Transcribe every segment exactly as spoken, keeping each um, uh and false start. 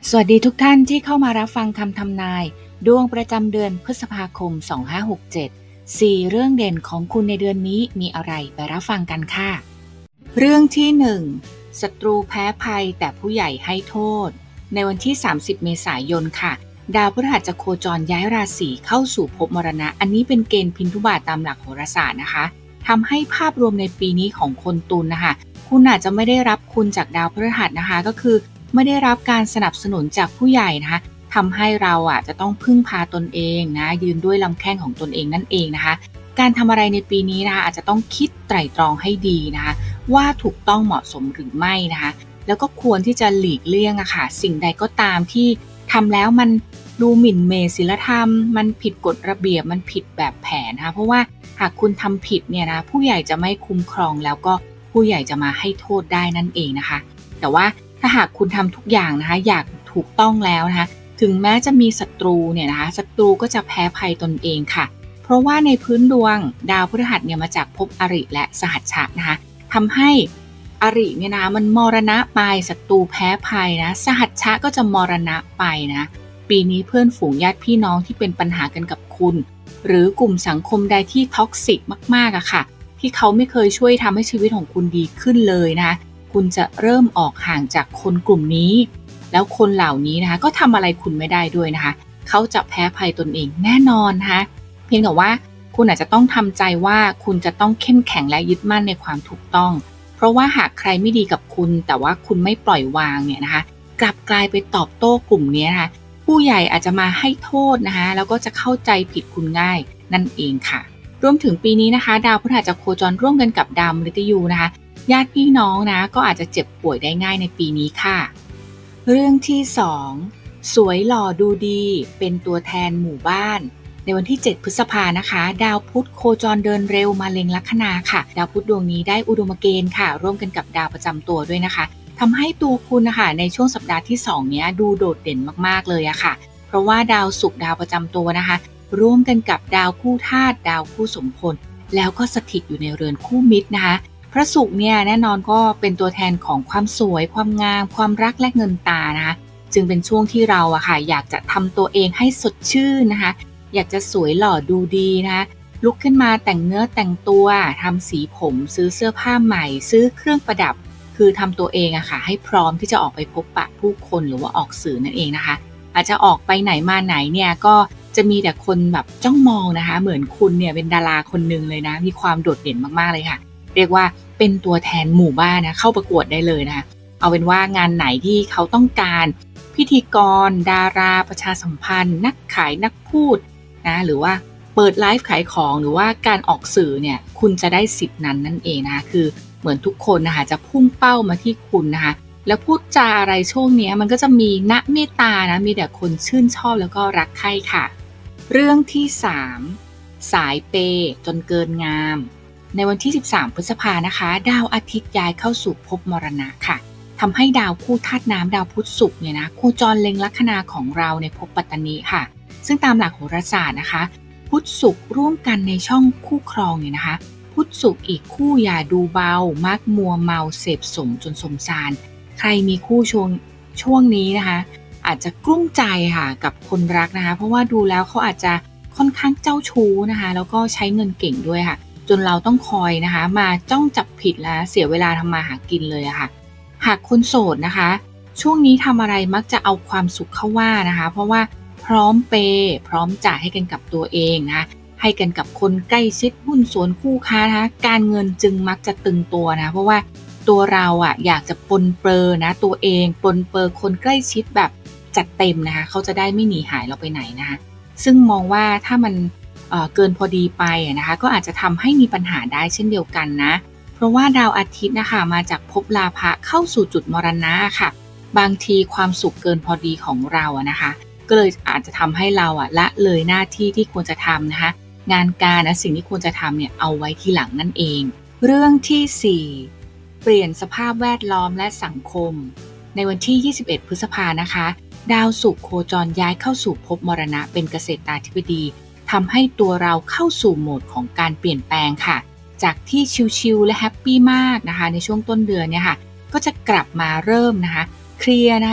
สวัสดีทุกท่านที่เข้ามารับฟังคำทำนายดวงประจำเดือนพฤษภาคมสองห้าหกเจ็ด สี่เรื่องเด่นของคุณในเดือนนี้มีอะไรไปรับฟังกันค่ะเรื่องที่หนึ่งศัตรูแพ้ภัยแต่ผู้ใหญ่ให้โทษในวันที่สามสิบเมษายนค่ะดาวพฤหัสจะโคจรย้ายราศีเข้าสู่ภพมรณะอันนี้เป็นเกณฑ์พินทุบาทตามหลักโหราศาสตร์นะคะทำให้ภาพรวมในปีนี้ของคนตุลนะคะคุณอาจจะไม่ได้รับคุณจากดาวพฤหัสนะคะก็คือไม่ได้รับการสนับสนุนจากผู้ใหญ่นะคะทำให้เราอ่ะจะต้องพึ่งพาตนเองนะยืนด้วยลำแข้งของตนเองนั่นเองนะคะการทำอะไรในปีนี้นะคะอาจจะต้องคิดไตร่ตรองให้ดีนะคะว่าถูกต้องเหมาะสมหรือไม่นะคะแล้วก็ควรที่จะหลีกเลี่ยงอะค่ะสิ่งใดก็ตามที่ทำแล้วมันดูหมิ่นเมศีลธรรมมันผิดกฎระเบียบมันผิดแบบแผนนะคะเพราะว่าหากคุณทำผิดเนี่ยนะผู้ใหญ่จะไม่คุ้มครองแล้วก็ผู้ใหญ่จะมาให้โทษได้นั่นเองนะคะแต่ว่าถ้าหากคุณทำทุกอย่างนะคะอยากถูกต้องแล้วนะคะถึงแม้จะมีศัตรูเนี่ยนะคะศัตรูก็จะแพ้ภัยตนเองค่ะเพราะว่าในพื้นดวงดาวพฤหัสเนี่ยมาจากภพอริและสหัชชะนะคะทำให้อริเนี่ยนะมันมรณะไปศัตรูแพ้ภัยนะสหัชชะก็จะมรณะไปนะปีนี้เพื่อนฝูงญาติพี่น้องที่เป็นปัญหากันกับคุณหรือกลุ่มสังคมใดที่ท็อกซิกมากๆอะค่ะที่เขาไม่เคยช่วยทำให้ชีวิตของคุณดีขึ้นเลยนะคะคุณจะเริ่มออกห่างจากคนกลุ่มนี้แล้วคนเหล่านี้นะคะก็ทำอะไรคุณไม่ได้ด้วยนะคะเขาจะแพ้ภัยตนเองแน่นอนนะคะเพียงแต่ว่าคุณอาจจะต้องทำใจว่าคุณจะต้องเข้มแข็งและยึดมั่นในความถูกต้องเพราะว่าหากใครไม่ดีกับคุณแต่ว่าคุณไม่ปล่อยวางเนี่ยนะคะกลับกลายไปตอบโต้กลุ่มนี้นะคะผู้ใหญ่อาจจะมาให้โทษนะคะแล้วก็จะเข้าใจผิดคุณง่ายนั่นเองค่ะรวมถึงปีนี้นะคะดาวพฤหัสจะโคจรร่วมกันกับดาวมฤตยูนะคะญาติพี่น้องนะก็อาจจะเจ็บป่วยได้ง่ายในปีนี้ค่ะเรื่องที่สองสวยหล่อดูดีเป็นตัวแทนหมู่บ้านในวันที่เจ็ดพฤษภานะคะดาวพุธโคจรเดินเร็วมาเล็งลัคนาค่ะดาวพุธดวงนี้ได้อุดมเกณฑ์ค่ะร่วมกันกับดาวประจำตัวด้วยนะคะทำให้ตัวคุณนะคะในช่วงสัปดาห์ที่สองนี้ดูโดดเด่นมากๆเลยอะค่ะเพราะว่าดาวศุกร์ดาวประจำตัวนะคะร่วมกันกับดาวคู่ธาตุดาวคู่สมพลแล้วก็สถิตอยู่ในเรือนคู่มิตรนะคะพระศุกร์เนี่ยแน่นอนก็เป็นตัวแทนของความสวยความงามความรักและเงินตานะคะจึงเป็นช่วงที่เราอะค่ะอยากจะทำตัวเองให้สดชื่นนะคะอยากจะสวยหล่อดูดีนะคะลุกขึ้นมาแต่งเนื้อแต่งตัวทำสีผมซื้อเสื้อผ้าใหม่ซื้อเครื่องประดับคือทำตัวเองอะค่ะให้พร้อมที่จะออกไปพบปะผู้คนหรือว่าออกสื่อนั่นเองนะคะอาจจะออกไปไหนมาไหนเนี่ยก็จะมีแต่คนแบบจ้องมองนะคะเหมือนคุณเนี่ยเป็นดาราคนหนึ่งเลยนะมีความโดดเด่นมากๆเลยค่ะเรียกว่าเป็นตัวแทนหมู่บ้านนะเข้าประกวดได้เลยนะคะเอาเป็นว่างานไหนที่เขาต้องการพิธีกรดาราประชาสัมพันธ์นักขายนักพูดนะหรือว่าเปิดไลฟ์ขายของหรือว่าการออกสื่อเนี่ยคุณจะได้สิทธิ์นั้นนั่นเองนะคะคือเหมือนทุกคนนะคะจะพุ่งเป้ามาที่คุณนะคะแล้วพูดจาอะไรช่วงนี้มันก็จะมีณเมตตานะมีแต่คนชื่นชอบแล้วก็รักใคร่ค่ะเรื่องที่สามสายเปย์จนเกินงามในวันที่สิบสามพฤษภานะคะดาวอาทิตย์ย้ายเข้าสู่ภพมรณะค่ะทำให้ดาวคู่ธาตุน้ำดาวพุธศุกร์เนี่ยนะโคจรเล็งลัคนาของเราในภพปัตตานีค่ะซึ่งตามหลักโหราศาสตร์นะคะพุธศุกร์ร่วมกันในช่องคู่ครองเนี่ยนะคะพุธศุกร์อีกคู่อย่าดูเบามักมัวเมาเสพสมจนสมซานใครมีคู่ช่วงช่วงนี้นะคะอาจจะกลุ้มใจค่ะกับคนรักนะคะเพราะว่าดูแล้วเขาอาจจะค่อนข้างเจ้าชู้นะคะแล้วก็ใช้เงินเก่งด้วยค่ะจนเราต้องคอยนะคะมาจ้องจับผิดและเสียเวลาทำมาหากินเลยอะค่ะหากคนโสดนะคะช่วงนี้ทำอะไรมักจะเอาความสุขเข้าว่านะคะเพราะว่าพร้อมเปย์พร้อมจ่ายให้กันกับตัวเองนะคะให้กันกับคนใกล้ชิดหุ้นส่วนคู่ค้านะคะการเงินจึงมักจะตึงตัวนะเพราะว่าตัวเราอะอยากจะปนเปื้อนะตัวเองปนเปื้อคนใกล้ชิดแบบจัดเต็มนะคะเขาจะได้ไม่หนีหายเราไปไหนนะคะซึ่งมองว่าถ้ามันเอ่อเกินพอดีไปนะคะก็อาจจะทำให้มีปัญหาได้เช่นเดียวกันนะเพราะว่าดาวอาทิตย์นะคะมาจากภพลาภะเข้าสู่จุดมรณะค่ะบางทีความสุขเกินพอดีของเราอะนะคะก็เลยอาจจะทำให้เราอะละเลยหน้าที่ที่ควรจะทำนะคะงานการนะสิ่งที่ควรจะทำเนี่ยเอาไว้ทีหลังนั่นเองเรื่องที่สี่เปลี่ยนสภาพแวดล้อมและสังคมในวันที่ยี่สิบเอ็ดพฤษภานะคะดาวศุกร์โคจรย้ายเข้าสู่ภพมรณะเป็นเกษตราธิบดีทำให้ตัวเราเข้าสู่โหมดของการเปลี่ยนแปลงค่ะจากที่ชิลๆและแฮปปี้มากนะคะในช่วงต้นเดือนเนี่ยค่ะก็จะกลับมาเริ่มนะคะเคลียร์นะคะ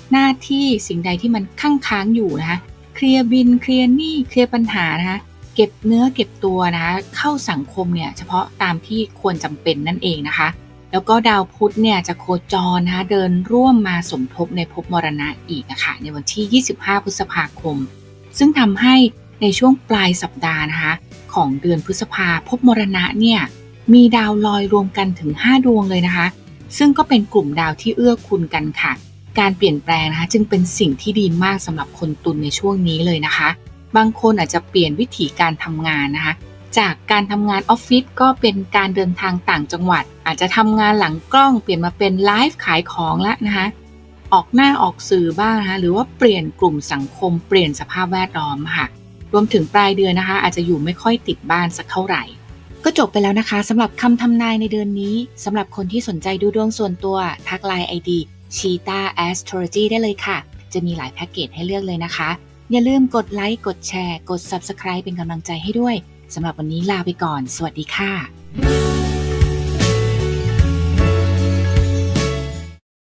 หน้าที่สิ่งใดที่มันค้างค้างอยู่นะคะเคลียร์บินเคลียร์หนี้เคลียร์ปัญหานะคะเก็บเนื้อเก็บตัวนะคะเข้าสังคมเนี่ยเฉพาะตามที่ควรจำเป็นนั่นเองนะคะแล้วก็ดาวพุธเนี่ยจะโคจรนะคะเดินร่วมมาสมทบในภพมรณะอีกนะคะในวันที่ยี่สิบห้าพฤษภาคมซึ่งทำให้ในช่วงปลายสัปดาห์นะคะของเดือนพฤษภาภพมรณะเนี่ยมีดาวลอยรวมกันถึงห้าดวงเลยนะคะซึ่งก็เป็นกลุ่มดาวที่เอื้อคุณกันค่ะการเปลี่ยนแปลงนะคะจึงเป็นสิ่งที่ดีมากสำหรับคนตุลในช่วงนี้เลยนะคะบางคนอาจจะเปลี่ยนวิถีการทำงานนะคะจากการทำงานออฟฟิศก็เป็นการเดินทางต่างจังหวัดอาจจะทำงานหลังกล้องเปลี่ยนมาเป็นไลฟ์ขายของแล้วนะคะออกหน้าออกสื่อบ้างนะคะหรือว่าเปลี่ยนกลุ่มสังคมเปลี่ยนสภาพแวดล้อมค่ะรวมถึงปลายเดือนนะคะอาจจะอยู่ไม่ค่อยติดบ้านสักเท่าไหร่ก็จบไปแล้วนะคะสำหรับคำทำนายในเดือนนี้สำหรับคนที่สนใจดูดวงส่วนตัวทักไลน์ ไอ ดี Cheetah Astrology ได้เลยค่ะจะมีหลายแพ็กเกจให้เลือกเลยนะคะอย่าลืมกดไลค์กดแชร์กด Subscribe เป็นกำลังใจให้ด้วยสำหรับวันนี้ลาไปก่อนสวัสดีค่ะ